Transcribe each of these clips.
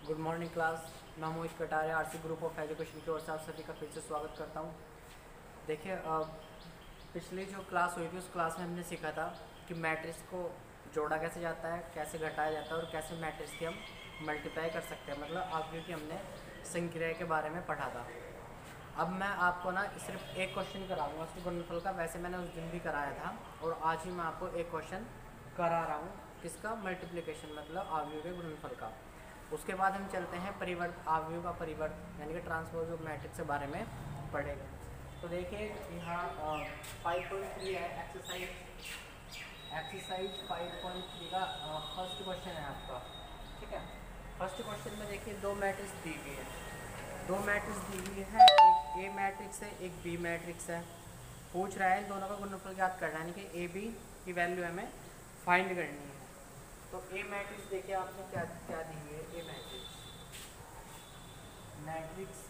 Good morning class. मैं Mohit Kataria RC group of education की ओर से आप सभी का फिर से स्वागत करता हूँ। देखिए, पिछली जो क्लास हुई थी उस क्लास में हमने सीखा था कि मैट्रिक्स को जोड़ा कैसे जाता है, कैसे घटाया जाता है और कैसे मैट्रिक्स की हम मल्टीप्लाई कर सकते हैं। मतलब आगे की हमने संक्रिया के बारे में पढ़ा था। अब मैं आपको ना सिर्फ एक क्वेश्चन कराऊंगा उसके गुणनफल का। वैसे मैंने उस दिन भी कराया था और आज ही मैं आपको एक क्वेश्चन करा रहा हूँ। किसका? मल्टीप्लिकेशन, मतलब आव्यूह के गुणनफल का। उसके बाद हम चलते हैं परिवर्त, आव्यूह का परिवर्त यानी कि ट्रांसपोज ऑफ मैट्रिक्स के बारे में पढ़ेंगे। तो देखिए यहाँ 5.3 है एक्सरसाइज 5.3 का फर्स्ट क्वेश्चन है आपका। ठीक है, फर्स्ट क्वेश्चन में देखिए दो मैट्रिक्स दी हुई है। दो मैट्रिक्स दी हुई है, एक ए मैट्रिक्स है, एक बी मैट्रिक्स है। पूछ रहा है इन दोनों का गुणनफल ज्ञात करना है, यानी कि ए बी की वैल्यू हमें फाइंड करनी है। तो ए मैट्रिक्स देखिए आपने क्या क्या दी हुई है। ए मैट्रिक्स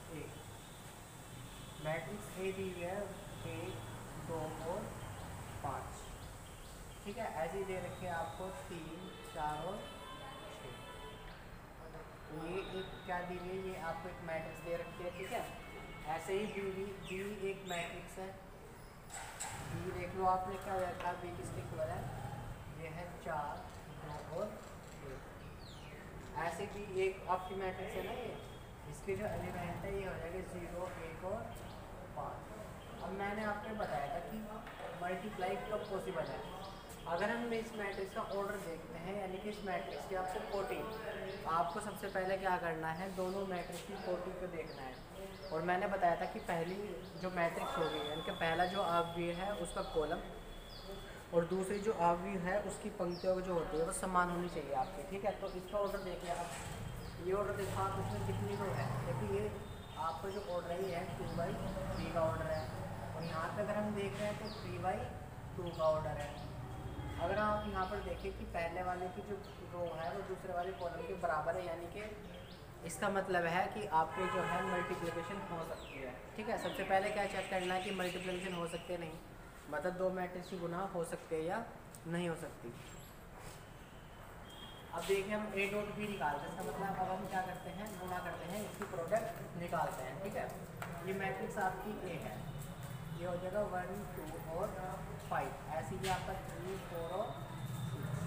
ए दी हुई है 1, 2 और 5। ठीक है, ऐसे ही दे रखे आपको 3, 4 और 6। ये एक क्या दी हुई है, ये आपको एक मैट्रिक्स दे रखी है। ठीक है, ऐसे ही बी एक मैट्रिक्स है। बी देख लो आपने क्या रखा, बी किसके इक्वल है, ये है 4, 2 और 1। ऐसे भी एक आपकी मैट्रिक्स है ना, ये इसके जो एलिमेंट है ये हो जाएगा 0, 1 और 5। अब मैंने आपको बताया था कि मल्टीप्लाई कब पॉसिबल है। अगर हम इस मैट्रिक्स का ऑर्डर देखते हैं, यानी कि इस मैट्रिक्स की आपको कोटि, आपको सबसे पहले क्या करना है, दोनों मैट्रिक्स की कोटि को देखना है। और मैंने बताया था कि पहली जो मैट्रिक्स होगी, यानी कि पहला जो आव्यूह है उसका कॉलम और दूसरी जो आव्यूह है उसकी पंक्तियों जो होती है वो समान होनी चाहिए आपकी। ठीक है, तो इसका ऑर्डर देखिए आप। ये ऑर्डर देखो आप, इसमें कितनी रो है। देखिए ये आपका जो ऑर्डर है ये है 2/3 का ऑर्डर है। और यहाँ पे अगर हम देख रहे हैं तो 3/2 का ऑर्डर है। अगर आप यहाँ पर देखें कि पहले वाले की जो रो है वो दूसरे वाले कॉलम के बराबर है, यानी कि इसका मतलब है कि आपके जो है मल्टीप्लिकेशन हो सकती है। ठीक है, सबसे पहले क्या चेक करना है कि मल्टीप्लिकेशन हो सकती है नहीं, मतलब दो मैट्रिक्स की गुना हो सकते हैं या नहीं हो सकती। अब देखिए हम ए डॉट बी निकालते हैं, इसका मतलब अब हम क्या करते हैं, गुना करते हैं, इसकी प्रोडक्ट निकालते हैं। ठीक है, ये मैट्रिक्स आपकी ए है, ये हो जाएगा 1, 2 और 5। ऐसे ही आपका 3, 4 और 6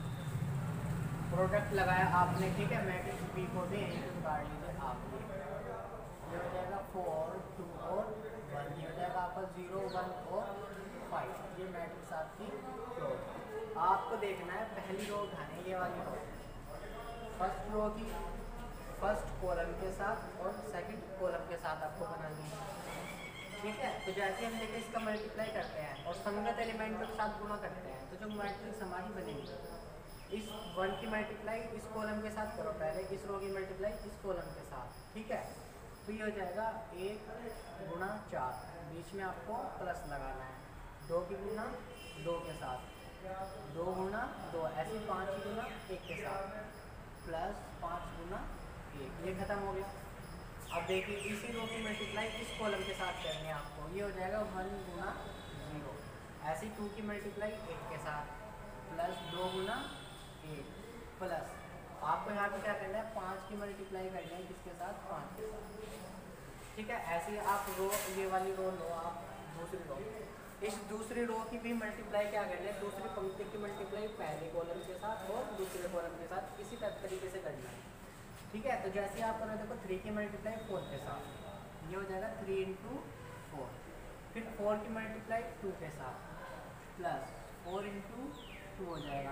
प्रोडक्ट लगाया आपने। ठीक है, मैट्रिक्स बी को भी यहीं पर काट लीजिए आप। ये हो जाएगा 4, 2 और 1। ये हो जाएगा आपका 0, 1 और 5। ये मैट्रिक्स आपकी क्लोज। आपको देखना है पहली रो उठानी है, ये वाली रो, फर्स्ट रो की फर्स्ट कॉलम के साथ और सेकंड कॉलम के साथ आपको बनानी है। ठीक है, तो जैसे हम देखिए इसका मल्टीप्लाई करते हैं और संगत एलिमेंटों के साथ गुणा करते हैं, तो जो मैट्रिक्स हमारी बनेगी, इस 1 की मल्टीप्लाई इस कॉलम के साथ करो पहले, इस रो की मल्टीप्लाई इस कॉलम के साथ। ठीक है, तो ये हो जाएगा 1 गुणा 4, बीच में आपको प्लस लगाना है। 2 की गुना 2 के साथ, 2 गुना 2, ऐसे 5 की गुना 1 के साथ, प्लस 5 गुना 1। ये खत्म हो गया। अब देखिए इसी रो की मल्टीप्लाई इस कॉलम के साथ करनी है आपको, ये हो जाएगा 1 गुना 0। ऐसे 2 की मल्टीप्लाई 1 के साथ, प्लस 2 गुना 1, प्लस आपको यहाँ पे क्या करना है, 5 की मल्टीप्लाई करनी है किसके साथ, 5 के साथ। ठीक है, ऐसे ही आप रो, ये वाली रो लो आप, दूसरी रो, इस दूसरी रो की भी मल्टीप्लाई क्या करना है, दूसरी पंक्ति की मल्टीप्लाई पहले कॉलम के साथ और दूसरे कॉलम के साथ इसी तरीके से करना है। ठीक है, तो जैसे आप करो, देखो 3 की मल्टीप्लाई 4 के साथ, ये हो जाएगा 3 × 4। फिर 4 की मल्टीप्लाई 2 के साथ, प्लस 4 × 2 हो जाएगा,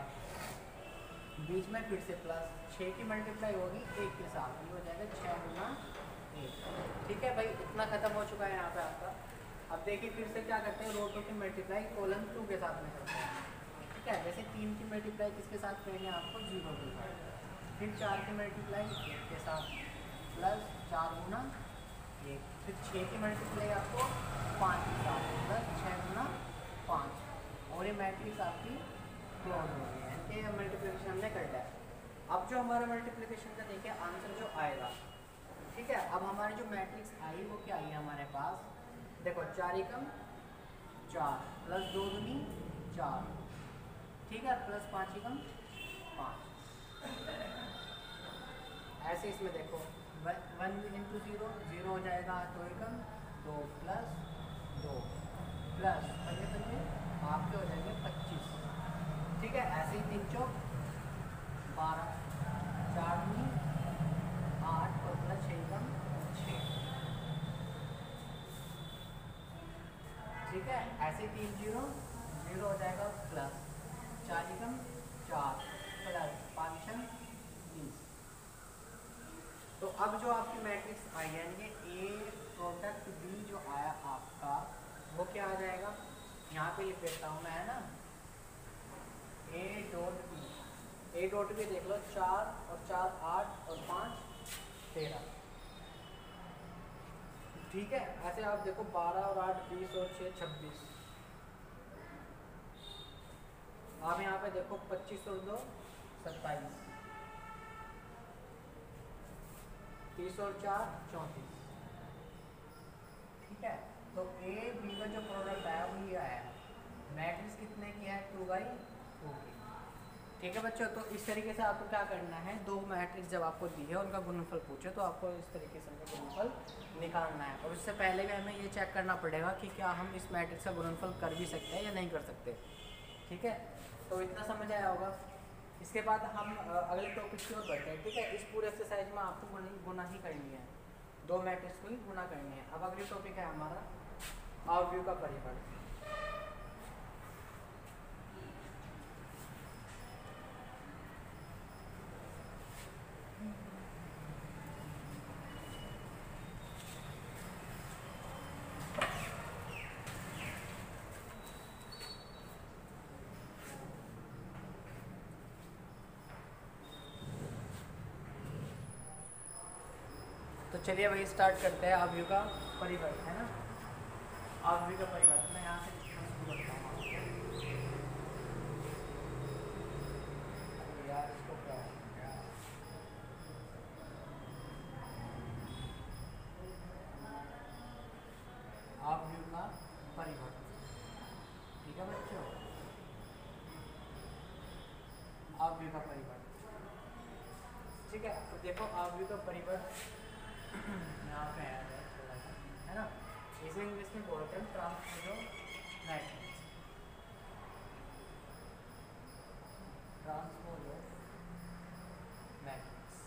बीच में फिर से प्लस 6 की मल्टीप्लाई होगी 1 के साथ, ये हो जाएगा 6 गुना 1। ठीक है भाई, इतना खत्म हो चुका है यहाँ पे आपका। अब देखिए फिर से क्या करते हैं, रो 2 की मल्टीप्लाई कॉलम 2 के साथ में करते हैं। ठीक है, जैसे 3 की मल्टीप्लाई किसके साथ करेंगे आपको, 0 के साथ। फिर 4 की मल्टीप्लाई 1 के साथ, प्लस 4 गुना 1। फिर 6 की मल्टीप्लाई आपको 5 के साथ, प्लस 6 गुना 5। और ये मैट्रिक्स आपकी क्लोज हो गई है, ये मल्टीप्लिकेशन हमने कर लिया। अब जो हमारा मल्टीप्लिकेशन का देखिए आंसर जो आएगा, ठीक है, अब हमारी जो मैट्रिक्स आई वो क्या आई है हमारे पास, देखो 4 एकम 4, प्लस 2 दूनी 4, ठीक है, प्लस 5 एकम 5। ऐसे ऐसे इसमें देखो 1 × 0 0 हो जाएगा, तो एकम 2 + 2 प्लस पंजे पंजे आपके हो जाएंगे 25। ठीक है, ऐसे ही 3 चौक 12, 4 दूनी 8 और प्लस 6 एकम 6। ठीक है, ऐसे 3 0 0 हो जाएगा, प्लस 4 एकम 4 प्लस 5 20। तो अब जो आपकी मैट्रिक्स आई है ये ए प्रोडक्ट बी जो आया आपका वो क्या आ जाएगा, यहाँ पे लिख देता हूँ मैं, है ना, ए डॉट बी देख लो, 4 और 4 8 और 5 13। ठीक है, ऐसे आप देखो 12 और 8 20 और 6 26। आप यहाँ पे देखो 25 और 2 27, 30 और 4 34। ठीक है, तो ए बी का जो प्रोडक्ट आया वो ये आया, मैट्रिक्स कितने की है 2/2 की। ठीक है बच्चों, तो इस तरीके से आपको क्या करना है, दो मैट्रिक्स जब आपको दी है उनका गुणनफल पूछे तो आपको इस तरीके से उनका गुणनफल निकालना है। और उससे पहले भी हमें ये चेक करना पड़ेगा कि क्या हम इस मैट्रिक्स का गुणनफल कर भी सकते हैं या नहीं कर सकते। ठीक है, तो इतना समझ आया होगा। इसके बाद हम अगले टॉपिक की ओर बढ़ते हैं। ठीक है, इस पूरे एक्सरसाइज में आपको गुना ही करनी है, दो मैट्रिक्स को ही गुना करनी है। अब अगली टॉपिक है हमारा अवयव का परिवर्तन। तो चलिए भाई स्टार्ट करते हैं अवयव का परिवर्तन, है ना। अवयव का परिवर्तन मैं यहाँ से लिखना शुरू करता हूँ आपको। यार इसको क्या हो गया, अवयव का परिवर्तन। ठीक है बच्चों, अवयव का परिवर्तन। ठीक है, तो देखो अवयव का परिवर्तन यहाँ पे है थोड़ा सा, है ना। इसे इंग्लिश में बोलते हैं ट्रांसपोज मैट्रिक्स, ट्रांसपोज मैट्रिक्स।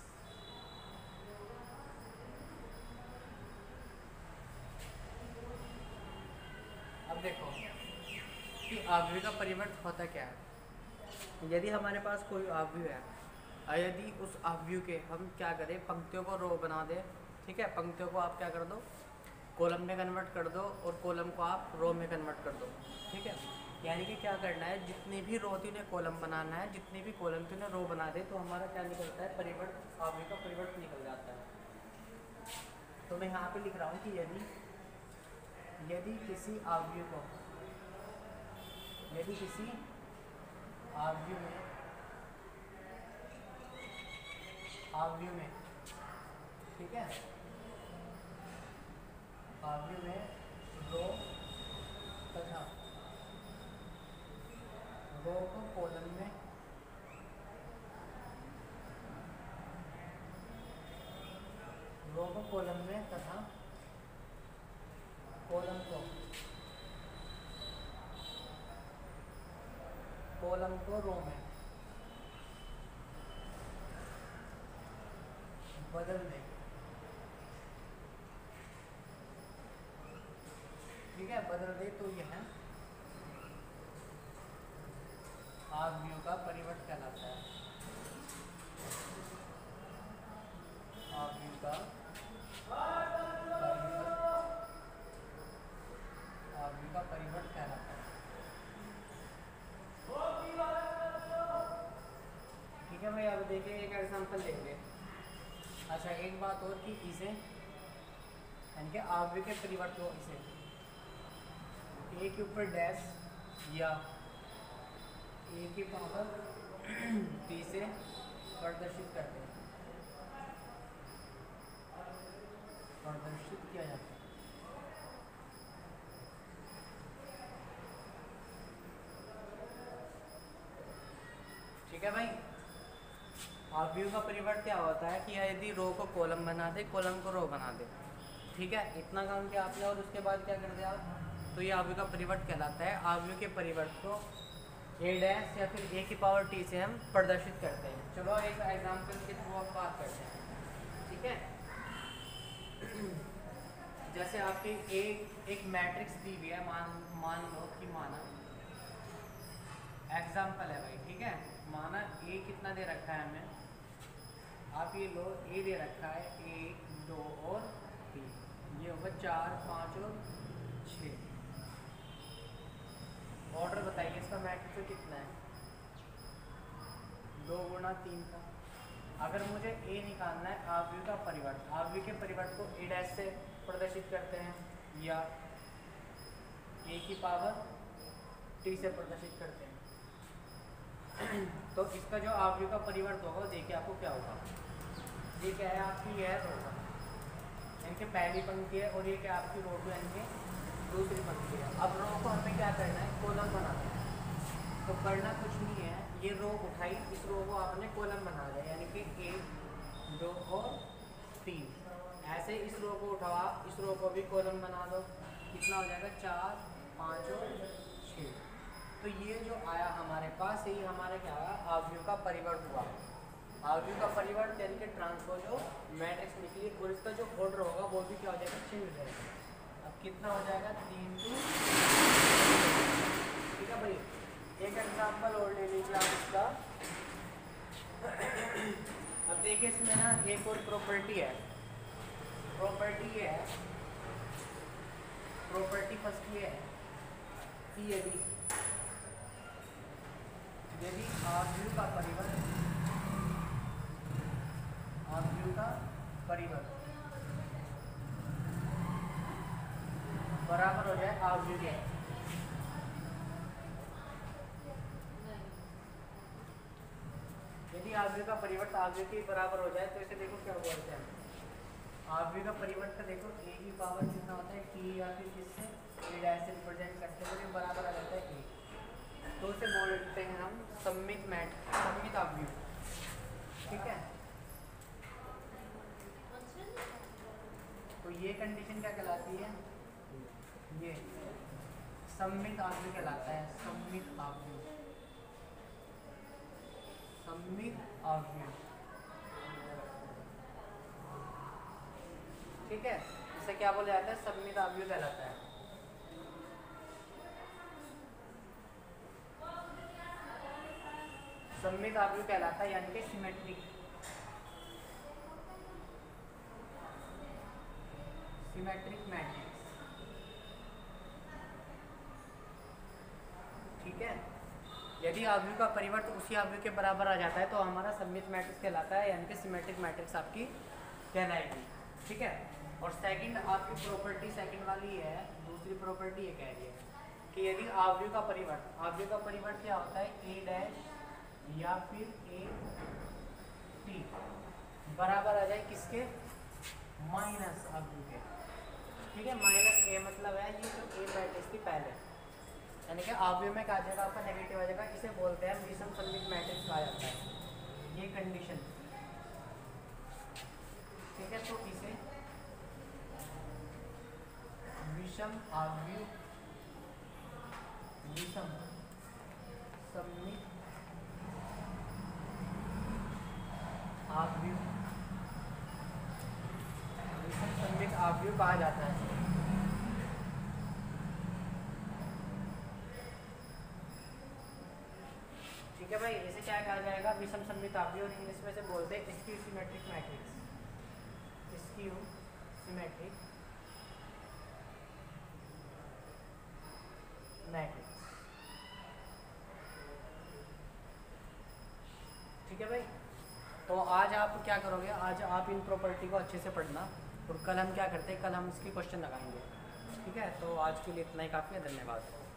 अब देखो कि अवयव का परिवर्तन होता क्या है। यदि हमारे पास कोई अवयव है और यदि उस अवयव के हम क्या करें, पंक्तियों को रो बना दें। ठीक है, पंक्तियों को आप क्या कर दो, कॉलम में कन्वर्ट कर दो और कॉलम को आप रो में कन्वर्ट कर दो। ठीक है, यानी कि क्या करना है, जितनी भी रो थी उन्हें कॉलम बनाना है, जितनी भी कॉलम थी उन्हें रो बना दे, तो हमारा क्या निकलता है, परिवर्तन, अवयव का परिवर्तन निकल जाता है। तो मैं यहाँ पे लिख रहा हूँ कि यदि किसी अवयव को, यदि किसी अवयव में ठीक है, अवयव में रो तथा रो को कॉलम में, रो को कॉलम में तथा कॉलम को रो में बदल दें। ठीक है, बदल दे तो यह अवयव का परिवर्तन कहलाता है। अवयव का परिवर्तन कहलाता है। ठीक है भाई, अब देखिए एक एग्जांपल लेंगे। अच्छा, एक बात और कि इसे यानी कि अवयव के परिवर्तन को इसे ए के ऊपर डैश या ए की पावर टी से प्रदर्शित करते हैं, प्रदर्शित किया जाता है। ठीक है भाई, आव्यूह का परिवर्त क्या होता है कि यदि रो को कॉलम बना दे, कॉलम को रो बना दे, ठीक है, इतना काम किया आपने और उसके बाद क्या कर दिया आप, तो ये आव्यूह का परिवर्त कहलाता है। आव्यूह के परिवर्त को a डैश या फिर a की पावर t से हम प्रदर्शित करते हैं। चलो एक एग्जाम्पल के थ्रू हम बात करते हैं, ठीक है। जैसे आपकी एक मैट्रिक्स दी हुई है, मान लो कि माना एग्जाम्पल है भाई, ठीक है, माना a कितना दे रखा है हमें, आप ये लो a दे रखा है 1 2 और 3, ये होगा 4 5 और 6। ऑर्डर बताइए इसका मैट्रिक्स कितना है, 2 गुणा 3 का। अगर मुझे a निकालना है आव्यूह का परिवर्त, आव्यूह के परिवर्त को a डैश से प्रदर्शित करते हैं या a की पावर t से प्रदर्शित करते हैं। तो इसका जो आव्यूह का परिवर्त होगा देखिए आपको क्या होगा, ये क्या है आपकी यह होगा, इनके पहली पंक्ति है और ये क्या आपकी रो टू इनके दूसरी पंक्ति है। अब रो को हमें क्या करना है, कॉलम बनाना है। तो करना कुछ नहीं है, ये रो उठाई, इस रो को आपने कॉलम बना दिया, यानी कि 1 2 और 3। ऐसे इस रो को उठाओ, इस रो को भी कॉलम बना दो, कितना हो जाएगा 4 5 और 6। तो ये जो आया हमारे पास, यही हमारा क्या हुआ, आव्यूह का परिवर्त हुआ। आव्यूह का परिवर्त यानी कि ट्रांसपोज जो मैट्रिक्स निकली और इसका जो ऑर्डर होगा वो भी क्या हो जाएगा, चेंज हो जाएगा। अब कितना हो जाएगा 3 2, ठीक है भाई। एक एग्जाम्पल और ले लीजिए आप इसका। अब देखिए इसमें ना एक और प्रॉपर्टी है, प्रॉपर्टी ये है, प्रॉपर्टी फर्स्ट ये है कि यदि आव्यूह का परिवर्त, आव्यूह का परिवर्त बराबर हो जाए आव्यूह के, यदि आव्यूह का परिवर्त आव्यूह के बराबर हो जाए तो इसे देखो क्या बोलते हैं, आव्यूह का परिवर्त का देखो a की पावर कितना होता है t या फिर किससे a डैश से रिप्रेजेंट करते हैं, तो बराबर आ जाता है a। तो उसे बोलते हैं हम सममित आव्यूह, ठीक है। तो ये कंडीशन क्या कहलाती है, ये सममित आव्यूह कहलाता है, सममित आव्यूह, सममित आव्यूह, ठीक है। इसे क्या बोला जाता है, सममित आव्यूह कहलाता है। सममित आव्यूह कहलाता है यानी कि सिमेट्रिक, सिमेट्रिक मैट्रिक्स, ठीक है। यदि आव्यूह का परिवर्त उसी आव्यूह के बराबर आ जाता है तो हमारा सममित मैट्रिक्स कहलाता है, यानी कि सिमेट्रिक मैट्रिक्स आपकी कहलाएगी, ठीक है। और सेकंड आपकी प्रॉपर्टी सेकंड वाली है, दूसरी प्रॉपर्टी ये कह रही है कि यदि आव्यूह का परिवर्त, आव्यूह का परिवर्त क्या होता है, a डैश या फिर a t बराबर आ जाए किसके, माइनस आव्यूह के, ठीक है। माइनस a मतलब है ये जो a मैट्रिक्स थी पहले, यानी कि आव्यूह में क्या आ जाएगा आपका, नेगेटिव आ जाएगा। इसे बोलते हैं विषम सममित मैट्रिक्स कहा जाता है, ये कंडीशन, ठीक है। तो इसे विषम आव्यूह, विषम सममित आव्यूह, विषम सममित आव्यूह कहा जाता है। ठीक है भाई, इसे क्या कहा जाएगा, विषम सममित आव्यूह, और इंग्लिश में से बोलते हैं skew symmetric matrix, skew symmetric matrix, ठीक है भाई। तो आज आप क्या करोगे, आज आप इन प्रॉपर्टी को अच्छे से पढ़ना, और कल हम क्या करते हैं, कल हम इसकी क्वेश्चन लगाएंगे, ठीक है। तो आज के लिए इतना ही काफ़ी है, धन्यवाद।